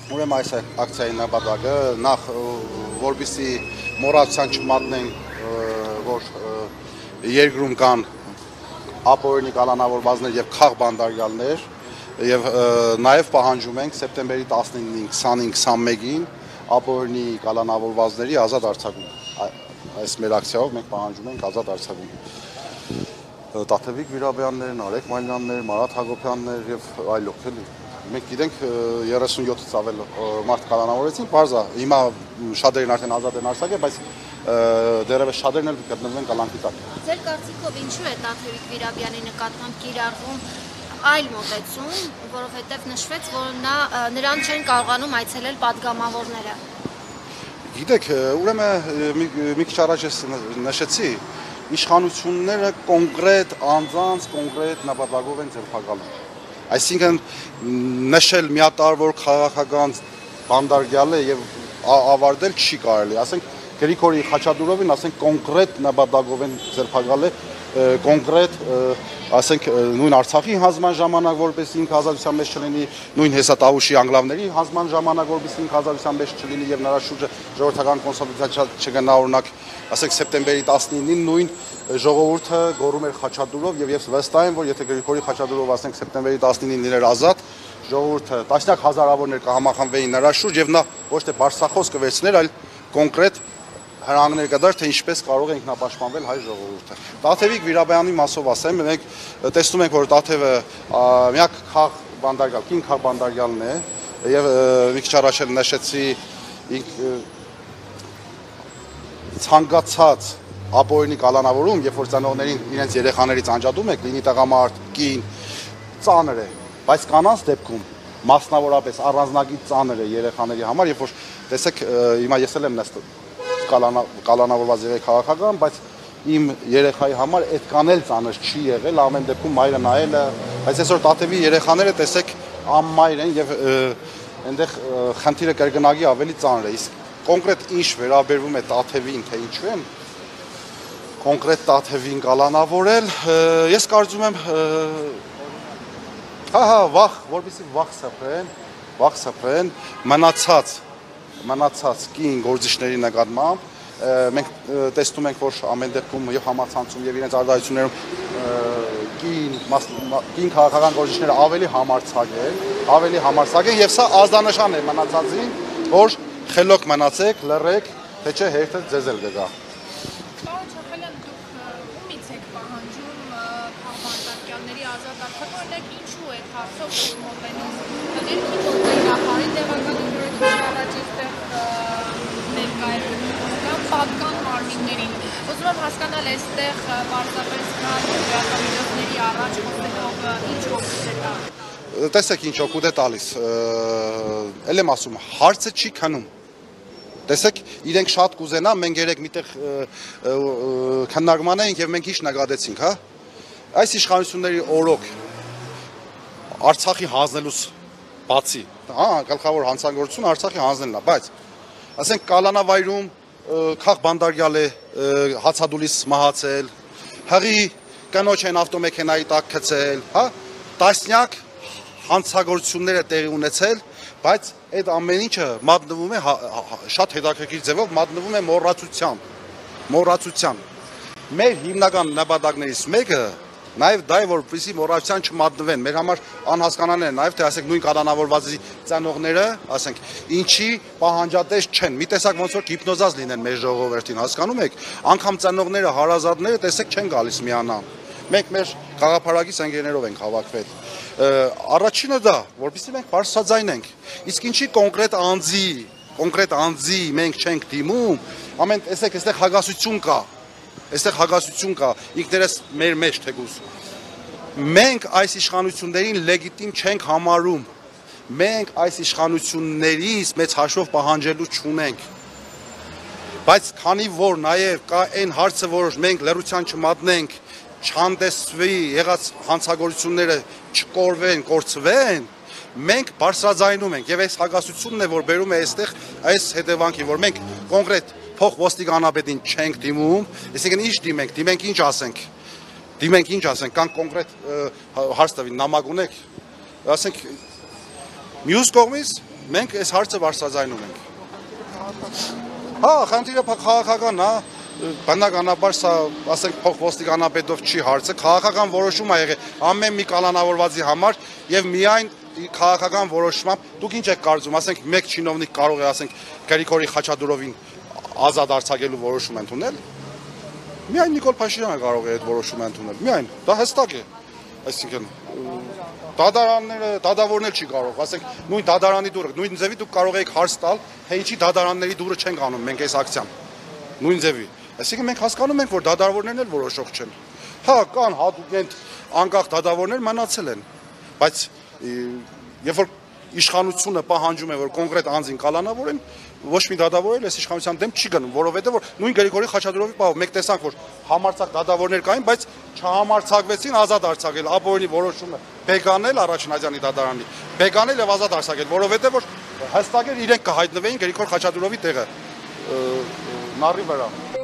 ուրեմն այս ակցիայի նպատակը նախ որպեսզի մոռացության չմատնենք, որ երկրում կան ապօրինի կալանավորվածներ եւ քաղ բանդարգալներ եւ նաեւ պահանջում ենք սեպտեմբերի 19-ին, 20-ին, 21-ին ապօրինի կալանավորվածների ազատ արձակում։ Այս մեր ակցիայով մենք պահանջում ենք ազատ արձակում։ Տաթևիկ Վիրաբյաններ, Նարեկ Մալյաններ, Մարատ Հակոբյաններ եւ այլոք էլի։ Մենք գիտենք 37-ից ավել մարդ կալանավորեցին, բարձա հիմա շատերին արդեն ազատ են արձակել, բայց դեռևս շատերն էլ գտնվում են կալանքի տակ։ Ձեր կարծիքով ինչու է Տաթևիկ Վիրաբյանի նկատմամբ կիրառվում այլ մոտեցում, որովհետև նշվեց, որ նրան չեն կարողանում այցելել падգամավորները։ Գիտեք, ուրեմն մի քիչ առաջ նշեցի, իշխանությունները կոնկրետ անձանց կոնկրետ նպատակով են ձերբակալում։ Այսինքն նշել միատարվոր քաղաքական բանդարգյալ է եւ ավարտել չի կարելի, ասենք Գրիգորի Խաչատուրովին, ասենք կոնկրետ նպատակով են ձերբակալել, կոնկրետ, ասենք նույն Արցախի հանձնման ժամանակ, որպեսզի ինքը ազատության մեջ չլինի, նույն Հեսատավուշի անգլավների հանձնման ժամանակ, որպեսզի ինքը ազատության մեջ չլինի եւ նրա շուրջը ժողովրդական կոնսոլիդացիա չգնա, օրինակ, ասենք սեպտեմբերի 19-ին նույն ժողովուրդը գոռում էր Խաչատուրով եւ ես վստահ եմ, որ եթե Գրիգորի Խաչատուրով, ասենք սեպտեմբերի 19-ին լիներ ազատ, ժողովուրդը տասնյակ հազարավորներ կհամախմբվեին նրա շուրջ եւ նա ոչ թե բարձրախոս կվերցներ, այլ կոնկրետ հրանգներ կդար, թե ինչպես կարող է ինքնապաշտպանվել հայ ժողովուրդը։ Տաթևիկ Վիրաբյանի մասով ասեմ, մենք տեսնում ենք, որ Տաթևը միակ քաղ բանդարգալ, կին քաղ բանդարգալն է եւ մի քիչ առաջ էլ նշեցի ցանկացած ապօրինի կալանավորում, երբ որ ծնողներին իրենց երեխաներից անջատում եք, լինի տղամարդ, կին, ծանր է, բայց կանանց դեպքում մասնավորապես առանձնագիծ ծանր է երեխաների համար, երբ որ տեսեք, հիմա ես էլ եմ նստել կալանավորված եղել քաղաքական, բայց իմ երեխայի համար այդքան էլ ծանր չի եղել, ամեն դեպքում մայրը նայել է, բայց այսօր Տաթևի երեխաները տեսեք անմայր են եւ այնտեղ խնդիրը կրկնակի ավելի ծանր է։ Իսկ կոնկրետ ինչ վերաբերվում է Տաթևին, թե ինչու են կոնկրետ Տաթևին կալանավորել, ես կարծում եմ վախ, որպեսզի վախ սփռեն մնացած կին գործիչների նկատմամբ մենք տեսնում ենք, որ ամեն դեպքում եւ համացանցում եւ իրենց արտահայտություններում կին քաղաքական գործիչները ավելի համարձակ են եւ սա ազդանշան է մնացածին, որ խելոք մնացեք, լռեք, թե չէ հերթը ձեզ էլ կգա։ Պարոն Չախալյան, դուք ումից եք պահանջում քաղաքականների ազատ արձակում, ինչու է հարցով մոտենում ներքին գործիչների տեղական ինժեներների առաջ այստեղ պատկան մարմիններին։ Ուզում եմ հասկանալ այստեղ պարզապես քաղաքացիների առաջ խոսելով ինչ օգուտ է տալիս։ Տեսեք ինչ օգուտ է տալիս։ Էլ եմ ասում, հարցը չի քնում։ Տեսեք, իրենք շատ կուզենան, մենք երեք միտեղ քննարկման էինք եւ մենք ինչ նկատեցինք, հա։ Այս իշխանությունների օրոք Արցախի հանձնելուց բացի, գլխավոր հանցագործությունը Արցախի հանձնելն է, բայց ասենք կալանավայրում քաղ բանդարգյալ է հացադուլից մահացել, հղի կնոջ են ավտոմեքենայի տակ գցել, հա, տասնյակ հանցագործություններ է տեղի ունեցել, բայց այդ ամեն ինչը մատնվում է շատ հետաքրքիր ձևով մատնվում է մոռացության։ Մեր հիմնական նպատակներից մեկը նաև դա է, որպեսզի մոռացության չմատնվեն։ Մեր համար անհասկանալի է նաև, թե ասենք նույն կալանավորվածի ծանողները, ասենք, ինչի պահանջատես չեն։ Մի տեսակ ոնց որ հիպնոզած լինեն մեր ժողովրդին, հասկանում եք։ Անգամ ծանողները, հարազատները տեսեք չեն գալիս միանան։ Մենք մեր գաղափարակից ընկերներով ենք հավաքվել։ Առաջինը դա, որպեսզի մենք բարձրաձայնենք։ Իսկ ինչի կոնկրետ անձի մենք չենք դիմում, ամեն տեսեք, այստեղ հագասություն կա։ Այստեղ հագասություն կա, ինքներս մեր մեջ թեկուզ։ Մենք այս իշխանություններին լեգիտիմ չենք համարում։ Մենք այս իշխանություններից մեծ հաշվով պահանջելու չունենք։ Բայց քանի որ նաև կա այն հարցը, որ մենք լռության չմատնենք, չհանդեսվի եղած հանցագործությունները չկորվեն, կորցվեն, մենք բարձրաձայնում ենք եւ այս հագասությունն է, որ բերում է այստեղ այս հետևանքի, որ մենք կոնկրետ փող ոստիկանապետին չենք դիմում, այսինքն ինչ դիմենք ինչ ասենք, կան կոնկրետ հարց տվին, նամակ ունեք, ասենք մյուս կողմից մենք այս հարցը բարձրաձայնում ենք։ Հա, խնդիրը քաղաքական է, բնականաբար սա, ասենք, փոխոստիկանապետով չի հարցը, քաղաքական որոշում է եղել ամեն մի կալանավորվածի համար եւ միայն քաղաքական որոշմամբ դուք ինչ եք կարծում, ասենք, մեկ չինովնիկ կարող է, ասենք, Գրիգորի Խաչատուրովին ազատ արձակելու որոշում ընդունել։ Միայն Նիկոլ Փաշինյանը կարող է այդ որոշումը ընդունել։ Միայն, դա հստակ է։ Այսինքն դադարանները չի կարող, ասենք, նույն դադարանի դուրը, նույն ձևի դուք կարող եք հարց տալ, թե ինչի դադարանների դուրը չենք անում մենք այս ակցիան։ Նույն ձևի։ Այսինքն մենք հասկանում ենք, որ դադարավորներն էլ որոշող չեն։ Հա, կան հատուկ անկախ դադարավորներ մնացել են, բայց երբ որ իշխանությունը պահանջում է, որ կոնկրետ անձին կալանավորեն, ոչ մի դադավոր էլ այս իշխանության դեմ չի գնում, որովհետև որ նույն Գրիգորի Խաչատուրովի պահով մենք տեսանք, որ համարձակ դադավորներ կային, բայց չհամարձակվեցին ազատ արձակել, ապօրինի որոշումը բեկանել Առաջնազյանի դատարանի, բեկանել եւ ազատ արձակել, որովհետև որ հստակ էր իրենք կհայտնվեին Գրիգոր Խաչատուրովի տեղը նարի վրա։